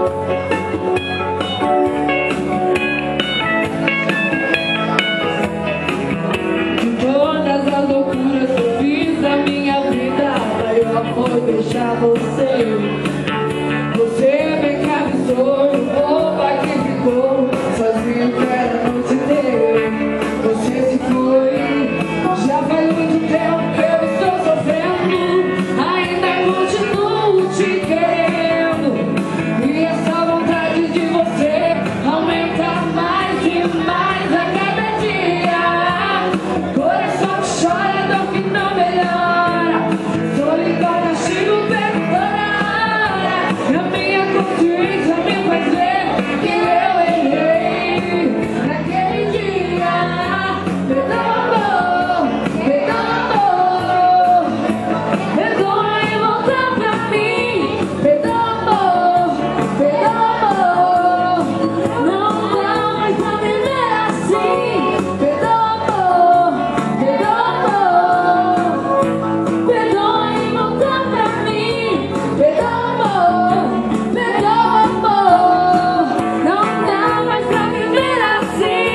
Foi deixar você. Você bem que avisou, o boba que ficou sozinho pela noite inteira. Você se foi, já faz muito tempo que eu estou sofrendo. Ainda continuo te querendo, e essa vontade de você aumenta mais e mais a cada dia. Coração que chora, dor que não melhora, solidão castigo perdona. A minha consciência me faz ver que eu errei naquele dia. Perdão, amor, perdoa e volta pra mim. Perdão, amor, não dá mais pra viver assim. Perdão, amor, perdoa e volta pra mim. Perdão, amor, não dá mais pra viver assim.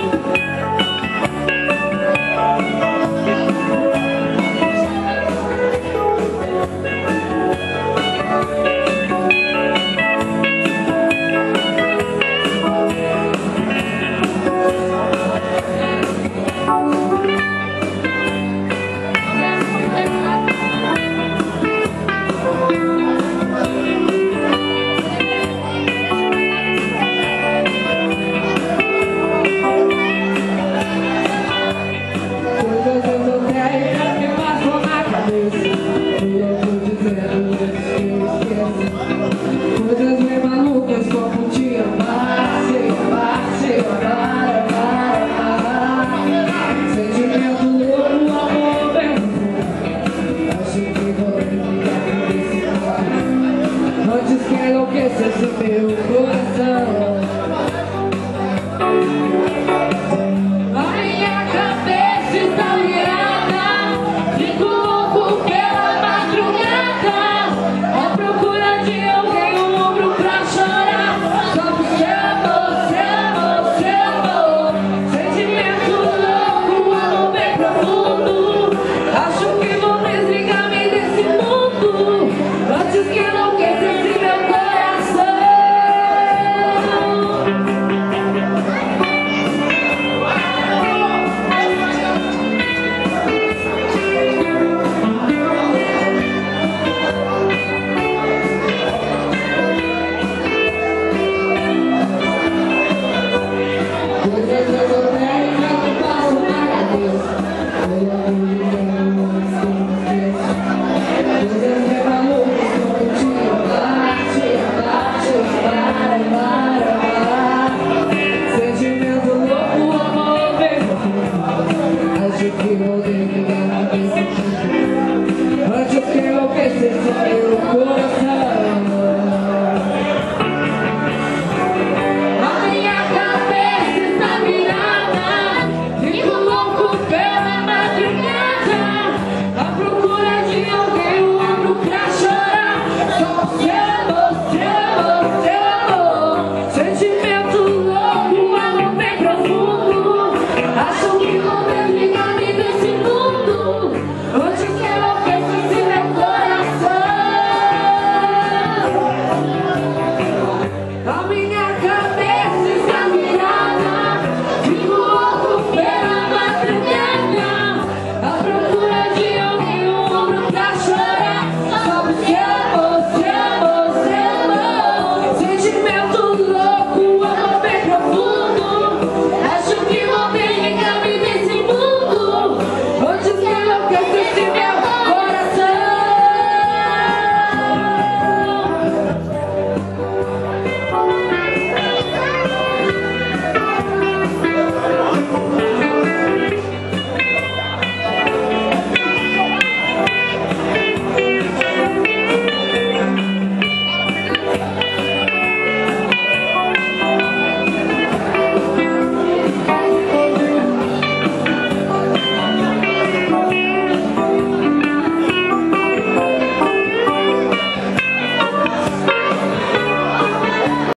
Coisas esotéricas que passam na cabeça, eu tô dizendo antes que eu esqueça. Coisas bem malucas como te amar, sentimento louco, amor bem profundo. Acho que vou ficar com esse cara antes que enlouquecesse meu corpo.